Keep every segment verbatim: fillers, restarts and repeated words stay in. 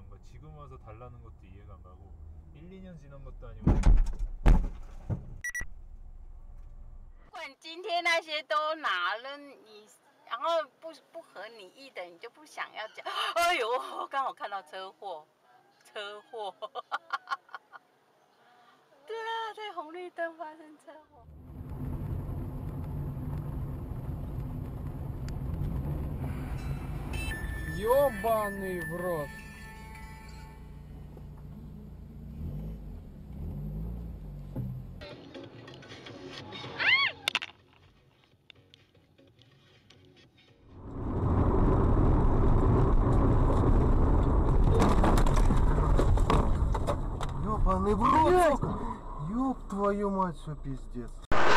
거. 지금 와서 달라는 것도 이해가 안 가고 일, 이 년 지난 것도 아니고. 今天那些都拿了你，然后不不合你意的，你就不想要讲。哎呦，刚好看到车祸，车祸。对啊，在红绿灯发生车祸。 Ёбаный в рот. Ёбаный в рот. Ёб твою мать, все пиздец.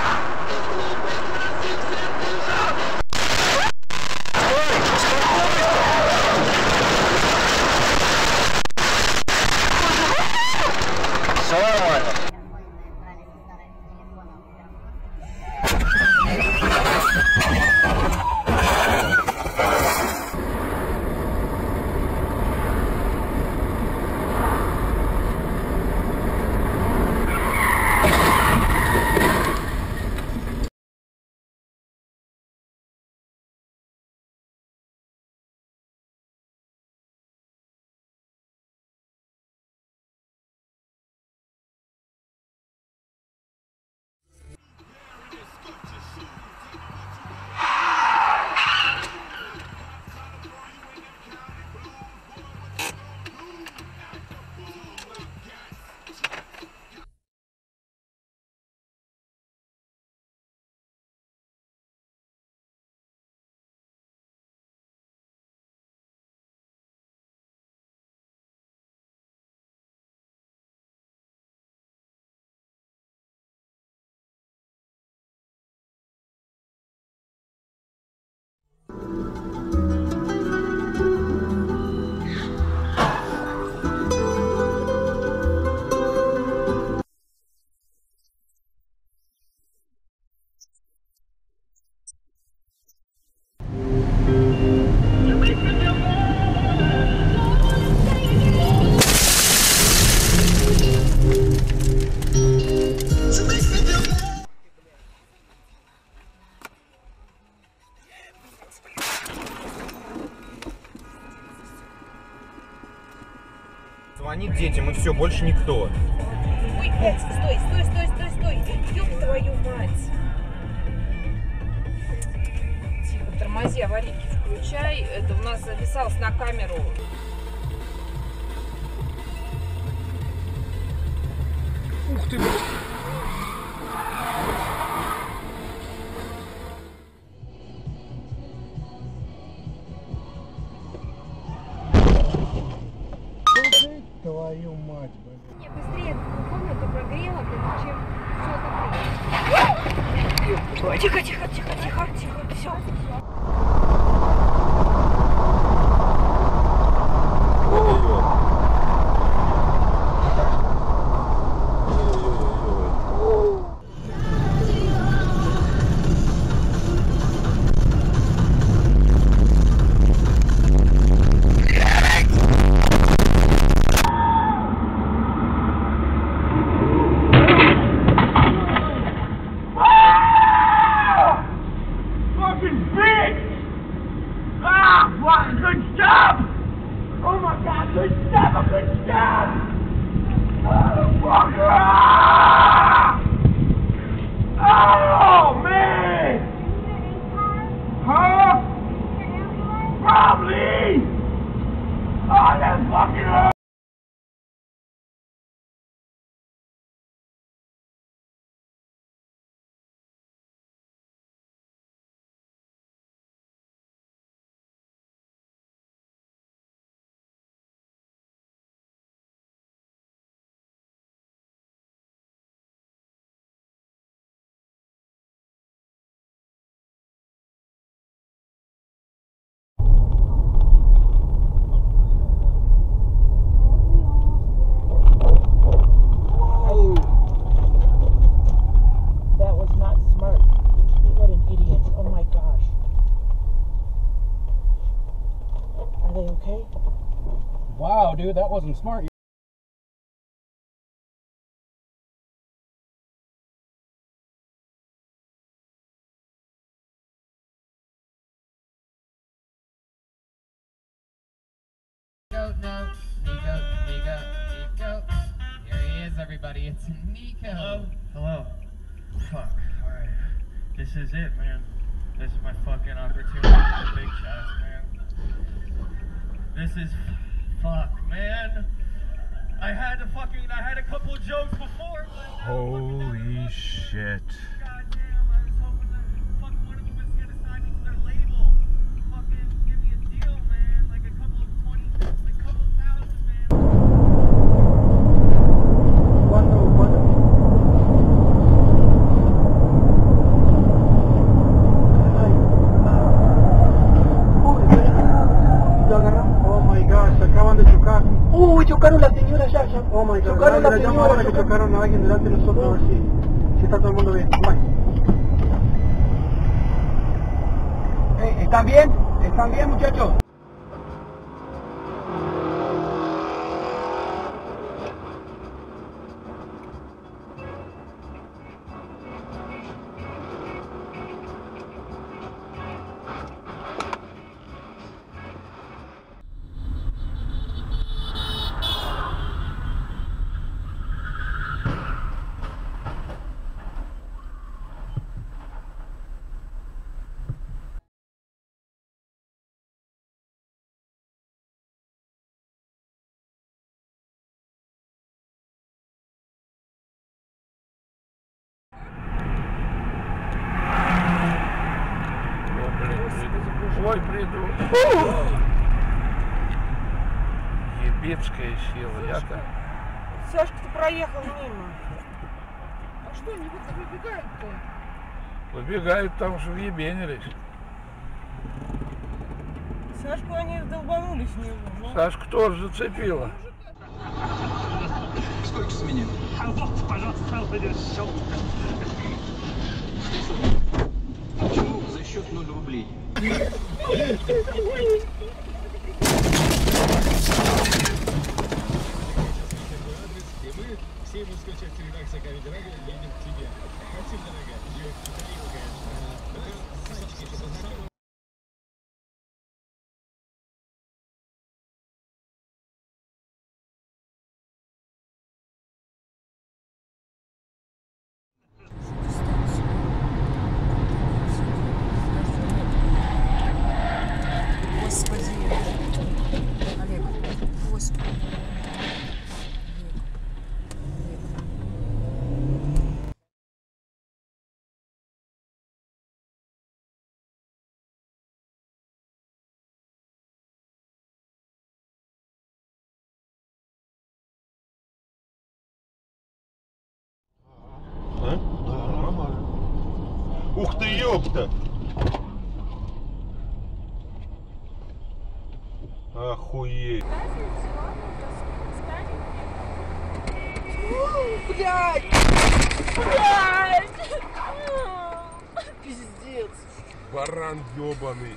Звонит детям и все, больше никто. Ой, блядь, стой, стой, стой, стой, стой. Ёб твою мать. Тихо, тормози, аварийки включай. Это у нас записалось на камеру. Ух ты, блядь. Твою мать, блин. Не, быстрее комнату прогрела, чем все закрыто. Тихо, тихо, тихо, тихо, тихо, все. Wow, dude, that wasn't smart. Nico, no, Nico, Nico, Nico. Here he is, everybody. It's Nico. Hello. Hello. Fuck. All right. This is it, man. This is my fucking opportunity to get a big shot, man. This is fuck, man. I had to fucking. I had a couple of jokes before. But Holy shit. goddamn, I was hoping that fucking one of them was gonna sign me to their label. Fucking give me a deal, man. Like a couple of twenty, like a couple of thousand, man. ¿Cuándo? ¿Cuándo? Ay. Oh, ¿lo agarramos? Oh my God, se acaban de chocar. Uy, chocaron la señora ya, ya. Oh my God. Chocaron la señora. Ahora que chocaron a alguien delante de nosotros, a ver si, si está todo el mundo bien. Bye. Hey, ¿están bien? ¿Están bien, muchachos? Ой, приду. Ебецкая сила, я-то. Сашка-то проехал мимо. А что, они выбегают-то? Выбегают там, что въебенились. Сашку они долбанулись в него. Ну. Сашку тоже зацепила. Сколько с меня? А вот, пожалуйста, подержал. Почему за счет ноль рублей? Все мужской части редакции Comedy Radio едем к тебе. Спасибо, дорогая. Господи. Олег, господи. А? Да, нормально. Ух ты, ёпта! Охуеть! Блядь! Блядь! Пиздец. Баран ёбаный!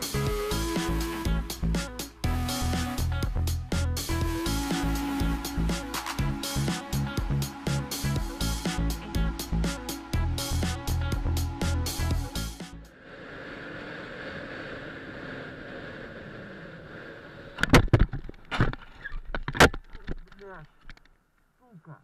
Сука.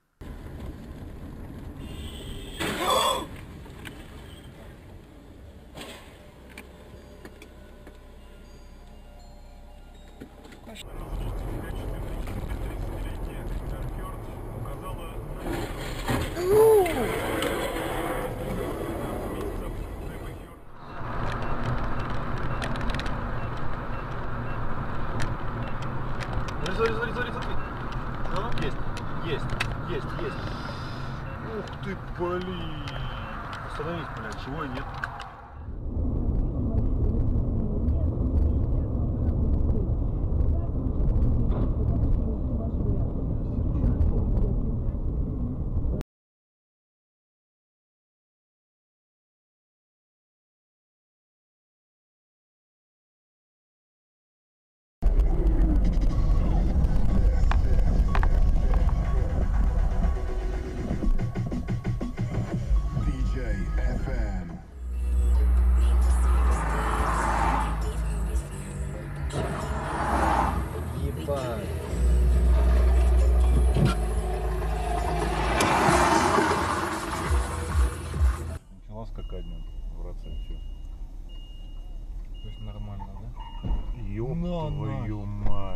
Смотри, смотри, смотри, смотри. Ну, есть, есть, есть, есть. Ух ты, блин. Остановись, блядь, чего нет? Ебать. Начала скакать в проценте. То есть нормально, да? Ёб На, твою мать.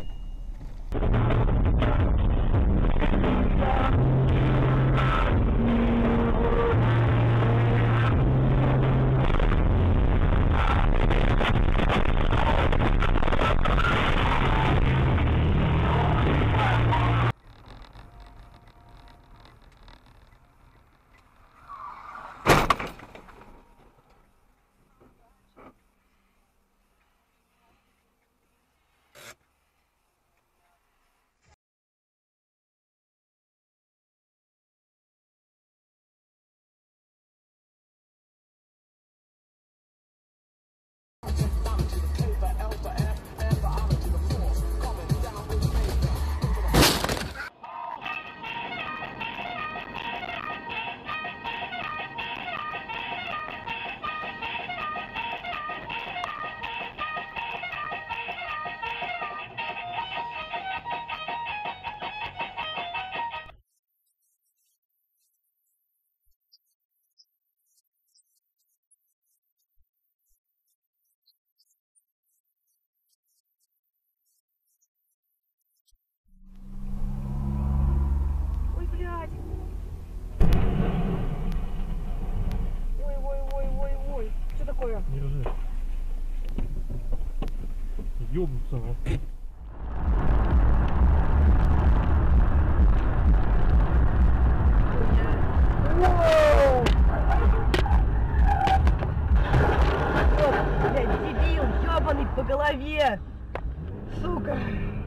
Ой, блядь. Ой, ой, ой, ой, ой. Что такое? Держи. Ёбнуться, а. Воу! Вот, блядь, дебил, ёбаный по голове! Сука!